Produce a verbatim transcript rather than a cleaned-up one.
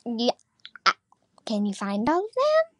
Yeah. Uh, Can you find all of them?